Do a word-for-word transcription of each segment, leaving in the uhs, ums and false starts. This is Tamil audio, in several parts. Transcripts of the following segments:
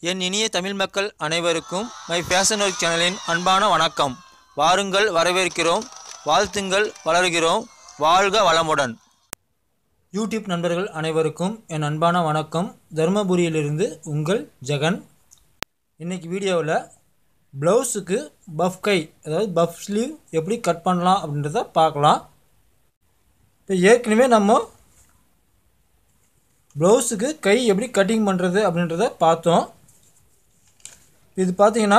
என் இனிய தமிழ் மக்கள் அனைவருக்கும் மை ஃபேஷன் ஒர்க் சேனலின் அன்பான வணக்கம். வாருங்கள், வரவேற்கிறோம், வாழ்த்துங்கள், வளர்கிறோம், வாழ்க வளமுடன். யூடியூப் நண்பர்கள் அனைவருக்கும் என் அன்பான வணக்கம். தருமபுரியிலிருந்து உங்கள் ஜெகன். இன்றைக்கி வீடியோவில் ப்ளவுஸுக்கு பஃப் கை, அதாவது பஃப் ஸ்லீவ் எப்படி கட் பண்ணலாம் அப்படின்றத பார்க்கலாம். இப்போ ஏற்கனவே நம்ம ப்ளவுஸுக்கு கை எப்படி கட்டிங் பண்ணுறது அப்படின்றத பார்த்தோம். இது பார்த்தீங்கன்னா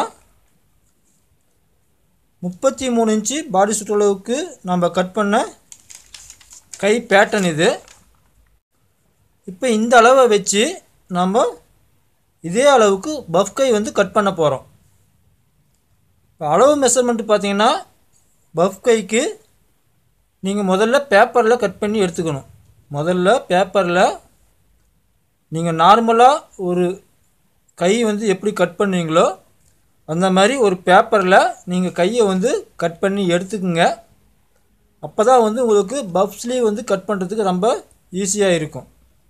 முப்பத்தி மூணு இன்ச்சு பாடி சுற்றளவுக்கு நம்ம கட் பண்ண கை பேட்டர்ன் இது. இப்போ இந்த அளவை வச்சு நம்ம இதே அளவுக்கு பஃப் கை வந்து கட் பண்ண போகிறோம். இப்போ அளவு மெஷர்மெண்ட்டு பார்த்தீங்கன்னா பஃப் கைக்கு நீங்கள் முதல்ல பேப்பரில் கட் பண்ணி எடுத்துக்கணும். முதல்ல பேப்பரில் நீங்கள் நார்மலாக ஒரு கை வந்து எப்படி கட் பண்ணுவீங்களோ அந்த மாதிரி ஒரு பேப்பரில் நீங்கள் கையை வந்து கட் பண்ணி எடுத்துக்குங்க. அப்போ தான் வந்து உங்களுக்கு பஃப் ஸ்லீவ் வந்து கட் பண்ணுறதுக்கு ரொம்ப ஈஸியாக இருக்கும்.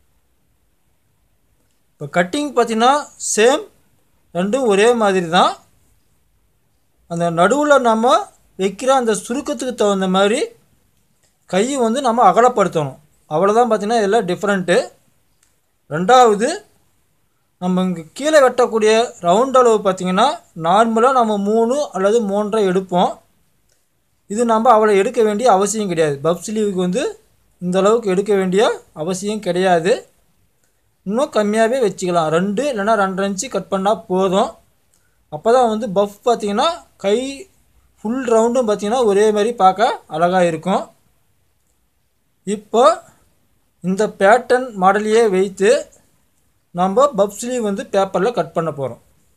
இப்போ கட்டிங் பார்த்திங்கன்னா சேம் ரெண்டும் ஒரே மாதிரி தான். அந்த நடுவில் நம்ம வைக்கிற அந்த சுருக்கத்துக்கு தகுந்த மாதிரி கையை வந்து நம்ம அகலப்படுத்தணும். அவ்வளோதான் பார்த்திங்கன்னா எல்லாம் டிஃப்ரெண்ட்டு. ரெண்டாவது, நம்ம இங்கே கீழே வெட்டக்கூடிய ரவுண்ட் அளவு பார்த்திங்கன்னா நார்மலாக நம்ம மூணு அல்லது மூன்றரை எடுப்போம். இது நம்ம அவ்வளோ எடுக்க வேண்டிய அவசியம் கிடையாது. பஃப் ஸ்லீவுக்கு வந்து இந்த அளவுக்கு எடுக்க வேண்டிய அவசியம் கிடையாது. இன்னும் கம்மியாகவே வச்சுக்கலாம். ரெண்டு இல்லைனா ரெண்டரை இன்ச்சு கட் பண்ணால் போதும். அப்போ தான் வந்து பஃப் பார்த்திங்கன்னா கை ஃபுல் ரவுண்டும் பார்த்திங்கன்னா ஒரே மாதிரி பார்க்க அழகாக இருக்கும். இப்போ இந்த பேட்டர்ன் மாடலையே வைத்து நம்ம பஃப் ஸ்லீவ் வந்து பேப்பரில் கட் பண்ண போகிறோம்.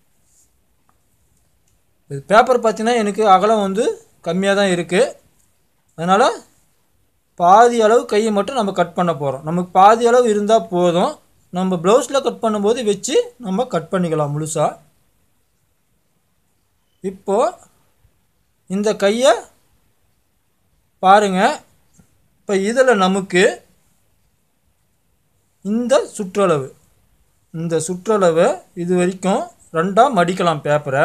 இது பேப்பர் பார்த்திங்கன்னா எனக்கு அகலம் வந்து கம்மியாக தான் இருக்குது. அதனால் பாதி அளவு கையை மட்டும் நம்ம கட் பண்ண போகிறோம். நமக்கு பாதி அளவு இருந்தால் போதும். நம்ம ப்ளவுஸில் கட் பண்ணும்போது வச்சு நம்ம கட் பண்ணிக்கலாம் முழுசாக. இப்போது இந்த கையை பாருங்கள். இப்போ இதில் நமக்கு இந்த சுற்றளவு இந்த சுற்றளவை இது வரைக்கும் ரெண்டாக மடிக்கலாம் பேப்பரை.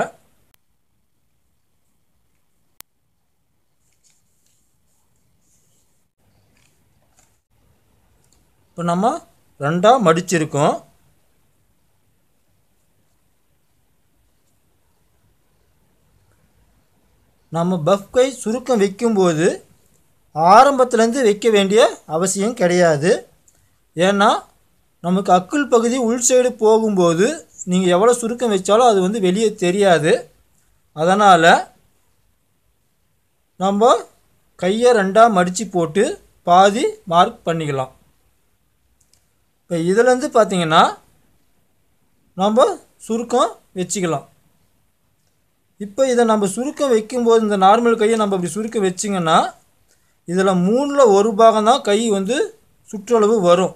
இப்போ நம்ம ரெண்டாக மடிச்சிருக்கோம். நம்ம பஃப் கை சுருக்கம் வைக்கும்போது ஆரம்பத்துலேருந்து வைக்க வேண்டிய அவசியம் கிடையாது. ஏன்னா நமக்கு அக்குள் பகுதி உள் சைடு போகும்போது நீங்கள் எவ்வளோ சுருக்கம் வச்சாலும் அது வந்து வெளியே தெரியாது. அதனால் நம்ம கையை ரெண்டாக மடித்து போட்டு பாதி மார்க் பண்ணிக்கலாம். இப்போ இதிலேருந்து பார்த்திங்கன்னா நம்ம சுருக்கம் வச்சுக்கலாம். இப்போ இதை நம்ம சுருக்கம் வைக்கும்போது இந்த நார்மல் கையை நம்ம அப்படி சுருக்கம் வச்சிங்கன்னா இதில் மூணில் ஒரு பாகம் தான் கை வந்து சுற்றளவு வரும்.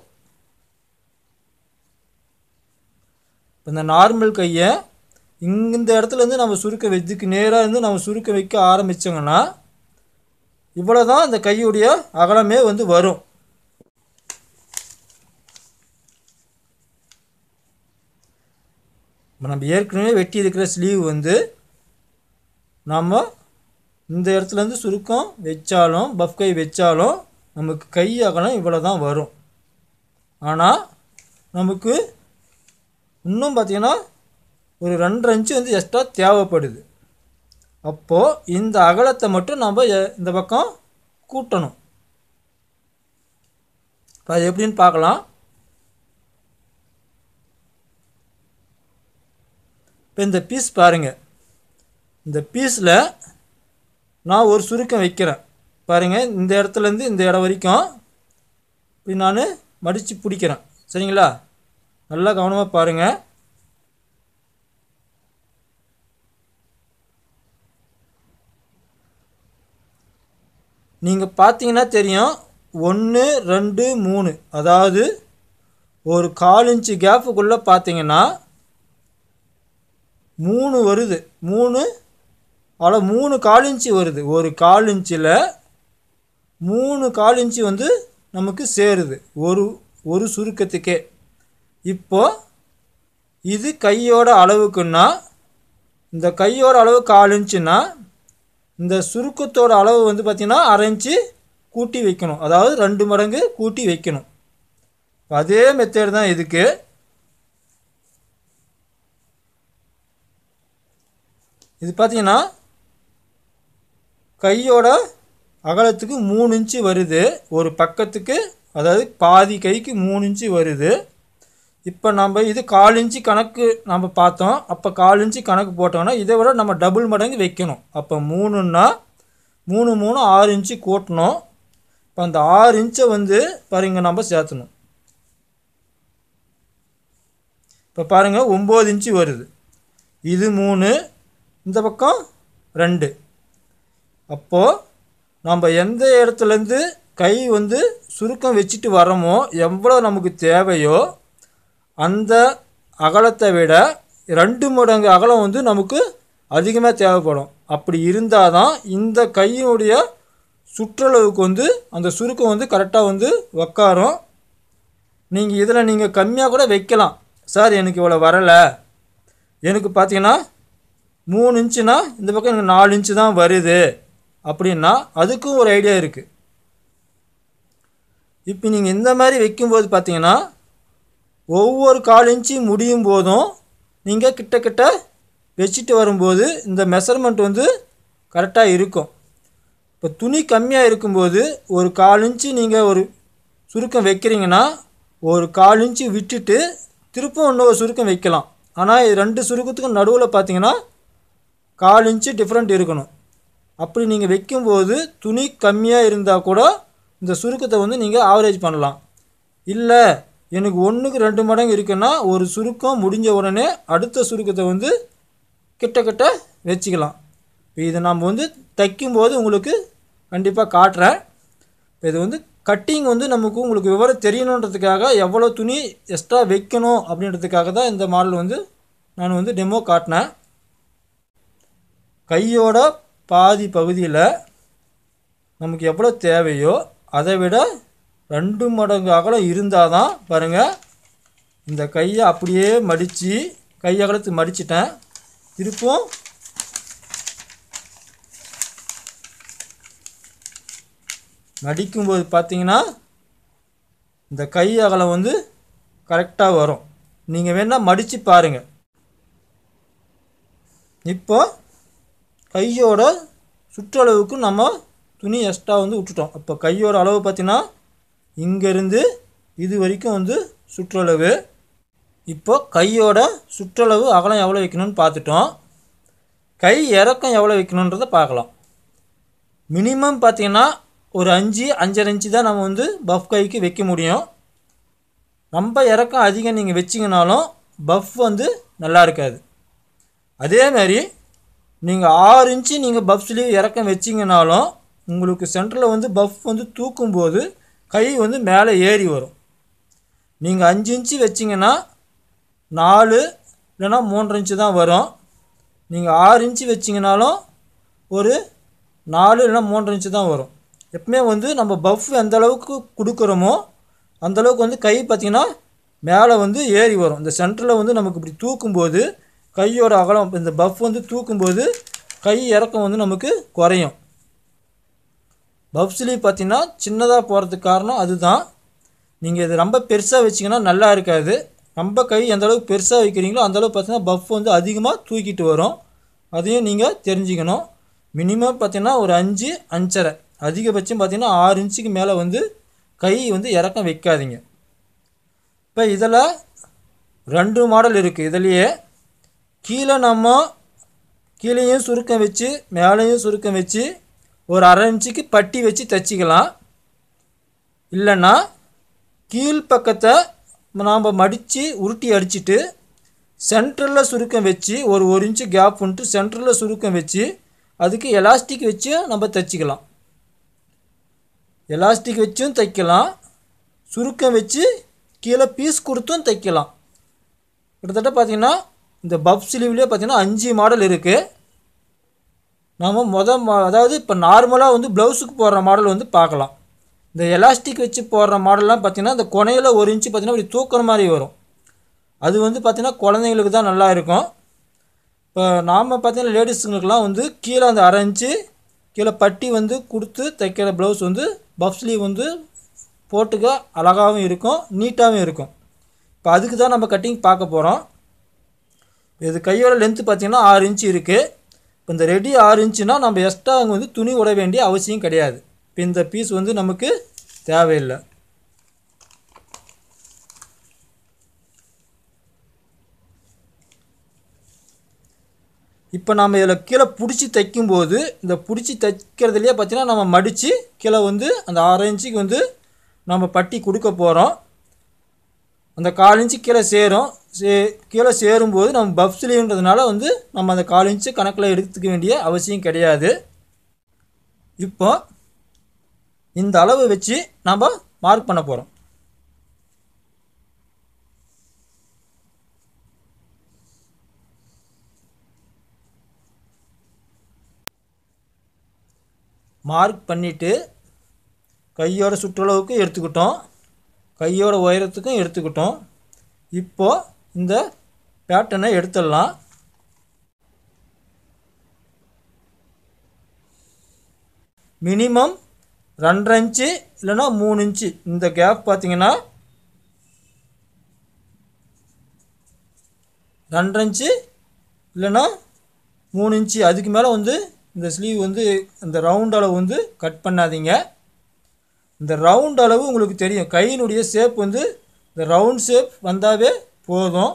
இந்த நார்மல் கையை இந்த இடத்துலேருந்து நம்ம சுருக்க வச்சுக்கு நேராக இருந்து நம்ம சுருக்க வைக்க ஆரம்பித்தோங்கன்னா இவ்வளோ தான் இந்த கையுடைய அகலமே வந்து வரும். நம்ம ஏற்கனவே வெட்டி இருக்கிற ஸ்லீவ் வந்து நம்ம இந்த இடத்துலேருந்து சுருக்கம் வச்சாலும் பஃப் கை வச்சாலும் நமக்கு கை அகலம் இவ்வளோ தான் வரும். ஆனால் நமக்கு இன்னும் பார்த்திங்கன்னா ஒரு ரெண்டரை இன்ச்சு வந்து எக்ஸ்ட்ரா தேவைப்படுது. அப்போது இந்த அகலத்தை மட்டும் நம்ம இந்த பக்கம் கூட்டணும். இப்போ அது எப்படின்னு பார்க்கலாம். இப்போ இந்த பீஸ் பாருங்கள். இந்த பீஸில் நான் ஒரு சுருக்கம் வைக்கிறேன் பாருங்கள். இந்த இடத்துலேருந்து இந்த இடம் வரைக்கும் இப்படி நான் மடித்து பிடிக்கிறேன். சரிங்களா? நல்லா கவனமாக பாருங்கள். நீங்கள் பார்த்தீங்கன்னா தெரியும், ஒன்று ரெண்டு மூணு, அதாவது ஒரு கால் இன்ச்சு கேப்புக்குள்ளே பார்த்தீங்கன்னா மூணு வருது. மூணு அவ்வளோ மூணு கால் இன்ச்சு வருது. ஒரு கால் இன்ச்சில் மூணு கால் இன்ச்சு வந்து நமக்கு சேருது ஒரு ஒரு சுருக்கத்துக்கே. இப்போ இது கையோட அளவுக்குன்னா இந்த கையோட அளவு கால் இன்ச்சுன்னா இந்த சுருக்கத்தோட அளவு வந்து பார்த்திங்கன்னா அரை இன்ச்சு கூட்டி வைக்கணும், அதாவது ரெண்டு மடங்கு கூட்டி வைக்கணும். அதே மெத்தட் தான் இதுக்கு. இது பார்த்திங்கன்னா கையோட அகலத்துக்கு மூணு இன்ச்சு வருது ஒரு பக்கத்துக்கு, அதாவது பாதி கைக்கு மூணு இன்ச்சு வருது. இப்போ நம்ம இது கால் இன்ச்சு கணக்கு நம்ம பார்த்தோம். அப்போ கால் இன்ச்சு கணக்கு போட்டோம்னா இதை விட நம்ம டபுள் மடங்கு வைக்கணும். அப்போ மூணுன்னா மூணு மூணு ஆறு இன்ச்சு கூட்டணும். இப்போ அந்த ஆறு இன்ச்சை வந்து பாருங்க நம்ம சேர்த்தணும். இப்போ பாருங்கள் ஒம்பது இன்ச்சு வருது. இது மூணு, இந்த பக்கம் ரெண்டு. அப்போது நம்ம எந்த இடத்துலேருந்து கை வந்து சுருக்கம் வச்சுட்டு வரோமோ எவ்வளோ நமக்கு தேவையோ அந்த அகலத்தை விட ரெண்டு மடங்கு அகலம் வந்து நமக்கு அதிகமாக தேவைப்படும். அப்படி இருந்தால் தான் இந்த கையினுடைய சுற்றளவுக்கு வந்து அந்த சுருக்கம் வந்து கரெக்டாக வந்து உக்காரும். நீங்கள் இதில் நீங்கள் கம்மியாக கூட வைக்கலாம். சார் எனக்கு இவ்வளோ வரலை, எனக்கு பார்த்தீங்கன்னா மூணு இன்ச்சுனா இந்த பக்கம் எனக்கு நாலு இன்ச்சு தான் வருது அப்படின்னா அதுக்கும் ஒரு ஐடியா இருக்குது. இப்போ நீங்கள் இந்த மாதிரி வைக்கும்போது பார்த்தீங்கன்னா ஒவ்வொரு கால் இன்ச்சு முடியும் போதும் நீங்கள் கிட்ட கிட்ட வச்சுட்டு வரும்போது இந்த மெஷர்மெண்ட் வந்து கரெக்டாக இருக்கும். இப்போ துணி கம்மியாக இருக்கும்போது ஒரு கால் இன்ச்சு நீங்கள் ஒரு சுருக்கம் வைக்கிறீங்கன்னா ஒரு கால் இன்ச்சு விட்டுட்டு திருப்பும் இன்னொரு சுருக்கம் வைக்கலாம். ஆனால் இது ரெண்டு சுருக்கத்துக்கும் நடுவில் பார்த்தீங்கன்னா கால் இன்ச்சு டிஃப்ரெண்ட் இருக்கணும். அப்படி நீங்கள் வைக்கும்போது துணி கம்மியாக இருந்தால் கூட இந்த சுருக்கத்தை வந்து நீங்கள் ஆவரேஜ் பண்ணலாம். இல்லை எனக்கு ஒன்றுக்கு ரெண்டு மடங்கு இருக்குன்னா ஒரு சுருக்கம் முடிஞ்ச உடனே அடுத்த சுருக்கத்தை வந்து கிட்ட கிட்ட வச்சுக்கலாம். இப்போ இதை நம்ம வந்து தைக்கும்போது உங்களுக்கு கண்டிப்பாக காட்டுறேன். இப்போ இது வந்து கட்டிங் வந்து நமக்கு உங்களுக்கு விவரம் தெரியணுன்றதுக்காக எவ்வளோ துணி எக்ஸ்ட்ரா வைக்கணும் அப்படின்றதுக்காக தான் இந்த மாடல் வந்து நான் வந்து டெமோ காட்டினேன். கையோட பாதி பகுதியில் நமக்கு எவ்வளோ தேவையோ அதை விட ரெண்டு மடங்கு அகலம் இருந்தால் தான் பாருங்கள் இந்த கையை அப்படியே மடித்து கை அகலத்து மடிச்சிட்டேன். திருப்பும் மடிக்கும்போது பார்த்தீங்கன்னா இந்த கை அகலம் வந்து கரெக்டாக வரும். நீங்கள் வேணால் மடித்து பாருங்கள். இப்போ கையோட சுற்றளவுக்கு நம்ம துணி எக்ஸ்ட்ரா வந்து விட்டுட்டோம். அப்போ கையோட அளவு பார்த்திங்கன்னா இங்கேருந்து இது வரைக்கும் வந்து சுற்றளவு. இப்போ கையோட சுற்றளவு அகலம் எவ்வளோ வைக்கணும்னு பார்த்துட்டோம். கை இறக்கம் எவ்வளோ வைக்கணுன்றதை பார்க்கலாம். மினிமம் பார்த்திங்கன்னா ஒரு அஞ்சு அஞ்சரை இன்ச்சு தான் நம்ம வந்து பஃப் கைக்கு வைக்க முடியும். ரொம்ப இறக்கம் அதிகம் நீங்கள் வச்சிங்கனாலும் பஃப் வந்து நல்லா இருக்காது. அதேமாதிரி நீங்கள் ஆறு இன்ச்சு நீங்கள் பஃப் ஸ்லீவ் இறக்கம் வச்சிங்கனாலும் உங்களுக்கு சென்டரில் வந்து பஃப் வந்து தூக்கும்போது கை வந்து மேலே ஏறி வரும். நீங்கள் அஞ்சு இன்ச்சு வச்சிங்கன்னா நாலு இல்லைன்னா மூன்றரை இன்ச்சு தான் வரும். நீங்கள் ஆறு இன்ச்சு வச்சிங்கனாலும் ஒரு நாலு இல்லைன்னா மூன்றரை இன்ச்சு தான் வரும். எப்பவுமே வந்து நம்ம பஃப் எந்த அளவுக்கு கொடுக்குறோமோ அந்தளவுக்கு வந்து கை பார்த்திங்கன்னா மேலே வந்து ஏறி வரும். இந்த சென்டரில் வந்து நமக்கு இப்படி தூக்கும்போது கையோட அகலம் இந்த பஃப் வந்து தூக்கும்போது கை இறக்கம் வந்து நமக்கு குறையும். பஃப் ஸ்லீவ் பார்த்திங்கன்னா சின்னதாக போகிறதுக்கு காரணம் அதுதான். நீங்கள் இது ரொம்ப பெருசாக வச்சிங்கன்னா நல்லா இருக்காது. ரொம்ப கை எந்த அளவுக்கு பெருசாக வைக்கிறீங்களோ அந்தளவுக்கு பார்த்திங்கன்னா பஃப் வந்து அதிகமாக தூக்கிட்டு வரும். அதையும் நீங்கள் தெரிஞ்சுக்கணும். மினிமம் பார்த்திங்கன்னா ஒரு அஞ்சு அஞ்சரை, அதிகபட்சம் பார்த்திங்கன்னா ஆறு இன்ச்சுக்கு மேலே வந்து கை வந்து இறக்கம் வைக்காதீங்க. இப்போ இதில் ரெண்டு மாடல் இருக்குது. இதுலேயே கீழே நம்ம கீழேயும் சுருக்கம் வச்சு மேலேயும் சுருக்கம் வச்சு ஒரு அரை இன்ச்சுக்கு பட்டி வச்சு தைச்சிக்கலாம். இல்லைன்னா கீழ்ப்பக்கத்தை நாம் மடித்து உருட்டி அடிச்சுட்டு சென்டரில் சுருக்கம் வச்சு ஒரு ஒரு இன்ச்சு கேப் பண்ணிட்டு சென்டரில் சுருக்கம் வச்சு அதுக்கு எலாஸ்டிக் வச்சு நம்ம தைச்சிக்கலாம். எலாஸ்டிக் வச்சும் தைக்கலாம், சுருக்கம் வச்சு கீழே பீஸ் கொடுத்தும் தைக்கலாம். கிட்டத்தட்ட பார்த்திங்கன்னா இந்த பஃப் ஸ்லீவ்லேயே பார்த்திங்கன்னா அஞ்சு மாடல் இருக்குது. நம்ம மொதல் அதாவது இப்போ நார்மலாக வந்து ப்ளவுஸுக்கு போடுற மாடல் வந்து பார்க்கலாம். இந்த எலாஸ்டிக் வச்சு போடுற மாடல்லாம் பார்த்திங்கன்னா இந்த கொனையில் ஒரு இன்ச்சு பார்த்திங்கன்னா இப்படி தூக்குற மாதிரி வரும். அது வந்து பார்த்திங்கன்னா குழந்தைங்களுக்கு தான் நல்லா இருக்கும். இப்போ நாம் பார்த்திங்கன்னா லேடிஸுங்களுக்கெலாம் வந்து கீழே அந்த அரை இன்ச்சு கீழே பட்டி வந்து கொடுத்து தைக்கிற ப்ளவுஸ் வந்து பஃப் ஸ்லீவ் வந்து போட்டுக்க அழகாகவும் இருக்கும், நீட்டாகவும் இருக்கும். இப்போ அதுக்கு தான் நம்ம கட்டிங் பார்க்க போகிறோம். இது கையோட லென்த்து பார்த்திங்கன்னா ஆறு இன்ச்சு இருக்குது. இப்போ இந்த ரெடி ஆறு இன்ச்சுனால் நம்ம எக்ஸ்ட்ரா அங்கே வந்து துணி உட வேண்டிய அவசியம் கிடையாது. இப்போ இந்த பீஸ் வந்து நமக்கு தேவையில்லை. இப்போ நம்ம இதில் கீழே பிடிச்சி தைக்கும்போது இந்த பிடிச்சி தைக்கிறதுலையே பார்த்திங்கன்னா நம்ம மடித்து கீழே வந்து அந்த ஆறு இன்ச்சுக்கு வந்து நம்ம பட்டி கொடுக்க போகிறோம். அந்த கால் இன்ச்சு கீழே சேரும். சே கீழே சேரும்போது நம்ம பஃப் ஸ்லீவ்ன்றதுனால வந்து நம்ம அந்த கால் இன்ச்சு கணக்கில் எடுத்துக்க வேண்டிய அவசியம் கிடையாது. இப்போ இந்த அளவு வச்சு நம்ம மார்க் பண்ண போகிறோம். மார்க் பண்ணிவிட்டு கையோட சுற்றளவுக்கு எடுத்துக்கிட்டோம், கையோட உயரத்துக்கும் எடுத்துக்கிட்டோம். இப்போது இந்த பேட்டர்னை எடுத்துடலாம். மினிமம் ரெண்டரை இன்ச்சு இல்லைன்னா மூணு இன்ச்சு இந்த கேப் பார்த்திங்கன்னா ரெண்டரை இன்ச்சு இல்லைன்னா மூணு இன்ச்சு அதுக்கு மேலே வந்து இந்த ஸ்லீவ் வந்து இந்த ரவுண்ட் அளவு வந்து கட் பண்ணாதீங்க. இந்த ரவுண்ட் அளவு உங்களுக்கு தெரியும், கையினுடைய ஷேப் வந்து இந்த ரவுண்ட் ஷேப் வந்தாவே போதும்.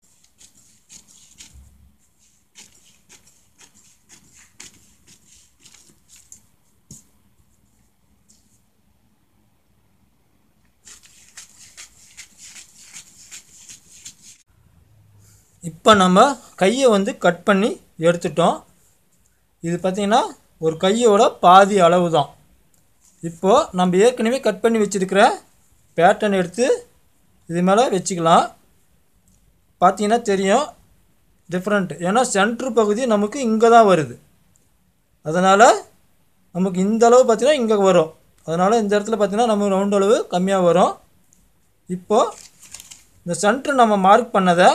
இப்போ நம்ம கையை வந்து கட் பண்ணி எடுத்துட்டோம். இது பார்த்திங்கன்னா ஒரு கையோட பாதி அளவு தான். இப்போது நம்ம ஏற்கனவே கட் பண்ணி வச்சுருக்கிற பேட்டர்ன் எடுத்து இது மேலே வச்சுக்கலாம். பார்த்திங்கன்னா தெரியும் டிஃப்ரெண்ட், ஏன்னா சென்ட்ரு பகுதி நமக்கு இங்கே தான் வருது. அதனால் நமக்கு இந்த அளவு பார்த்திங்கன்னா இங்கே வரும். அதனால் இந்த இடத்துல பார்த்திங்கன்னா நம்ம ரவுண்ட் அளவு கம்மியாக வரும். இப்போது இந்த சென்ட்ரு நம்ம மார்க் பண்ணதை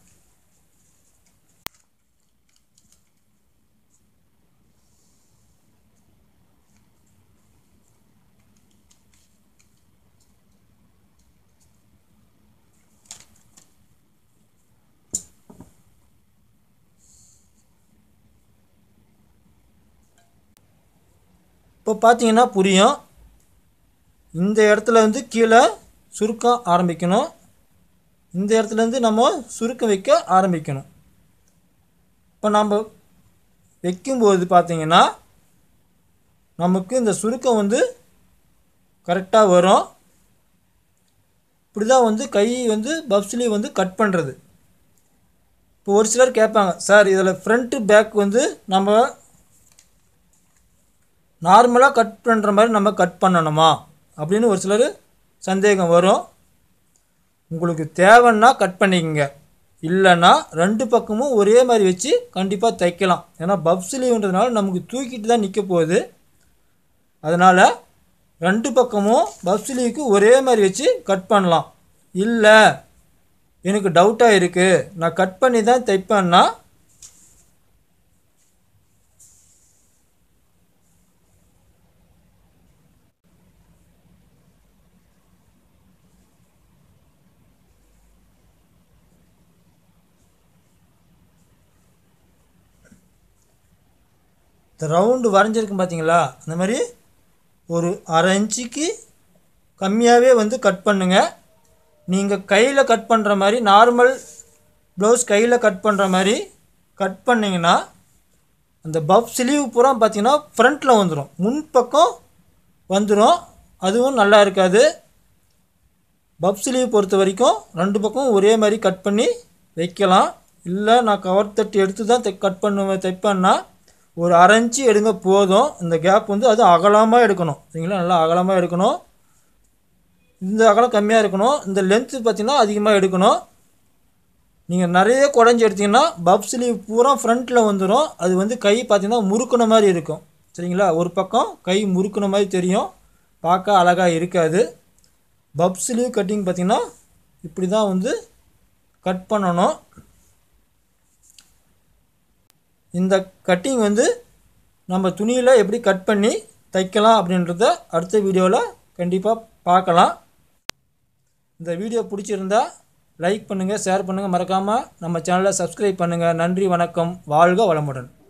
இப்போ பார்த்தீங்கன்னா புரியும். இந்த இடத்துல வந்து கீழே சுருக்கம் ஆரம்பிக்கணும், இந்த இடத்துலேருந்து நம்ம சுருக்கம் வைக்க ஆரம்பிக்கணும். இப்போ நம்ம வைக்கும்போது பார்த்திங்கன்னா நமக்கு இந்த சுருக்கம் வந்து கரெக்டாக வரும். இப்படி தான் வந்து கை வந்து பஃப் ஸ்லீவ் வந்து கட் பண்ணுறது. இப்போ ஒரு சிலர் கேட்பாங்க, சார் இதில் ஃப்ரண்ட்டு பேக் வந்து நம்ம நார்மலாக கட் பண்ணுற மாதிரி நம்ம கட் பண்ணணுமா அப்படின்னு ஒரு சிலர் சந்தேகம் வரும். உங்களுக்கு தேவைன்னா கட் பண்ணிக்கங்க, இல்லைன்னா ரெண்டு பக்கமும் ஒரே மாதிரி வச்சு கண்டிப்பாக தைக்கலாம். ஏன்னா பஃப் ஸ்லீவ்ன்றதுனால நமக்கு தூக்கிட்டு தான் நிற்க போகுது. அதனால் ரெண்டு பக்கமும் பஃப் ஸ்லீவுக்கு ஒரே மாதிரி வச்சு கட் பண்ணலாம். இல்லை எனக்கு டவுட்டாக இருக்குது நான் கட் பண்ணி தான் தைப்பேன்னா இந்த ரவுண்டு வரைஞ்சிருக்கும் பார்த்தீங்களா, அந்த மாதிரி ஒரு அரை இன்ச்சுக்கு கம்மியாகவே வந்து கட் பண்ணுங்கள். நீங்கள் கையில் கட் பண்ணுற மாதிரி நார்மல் ப்ளவுஸ் கையில் கட் பண்ணுற மாதிரி கட் பண்ணிங்கன்னா அந்த பஃப் ஸ்லீவ் பூரா பார்த்திங்கன்னா ஃப்ரண்ட்டில் வந்துடும், முன்பக்கம் வந்துடும். அதுவும் நல்லா இருக்காது. பஃப் ஸ்லீவ் பொறுத்த வரைக்கும் ரெண்டு பக்கம் ஒரே மாதிரி கட் பண்ணி வைக்கலாம். இல்லை நான் கவர் தட்டி எடுத்து தான் தை கட் பண்ணுவேன் தைப்பேன்னா ஒரு அரை இன்ச்சு எடுங்க போதும். இந்த கேப் வந்து அது அகலமாக எடுக்கணும், சரிங்களா, நல்லா அகலமாக எடுக்கணும். இந்த அகலம் கம்மியாக இருக்கணும், இந்த லென்த்து பார்த்திங்கன்னா அதிகமாக எடுக்கணும். நீங்கள் நிறைய குடஞ்சி எடுத்திங்கன்னா பஃப் ஸ்லீவ் பூரா ஃப்ரண்ட்டில் வந்துடும். அது வந்து கை பார்த்திங்கன்னா முறுக்குன மாதிரி இருக்கும், சரிங்களா. ஒரு பக்கம் கை முறுக்குன மாதிரி தெரியும், பார்க்க அழகாக இருக்காது. பஃப் ஸ்லீவ் கட்டிங் பார்த்திங்கன்னா இப்படி தான் வந்து கட் பண்ணணும். இந்த கட்டிங் வந்து நம்ம துணியில் எப்படி கட் பண்ணி தைக்கலாம் அப்படின்றத அடுத்த வீடியோவில் கண்டிப்பாக பார்க்கலாம். இந்த வீடியோ பிடிச்சிருந்தா லைக் பண்ணுங்கள், ஷேர் பண்ணுங்கள், மறக்காமல் நம்ம சேனலை சப்ஸ்கிரைப் பண்ணுங்கள். நன்றி, வணக்கம், வாழ்க வளமுடன்.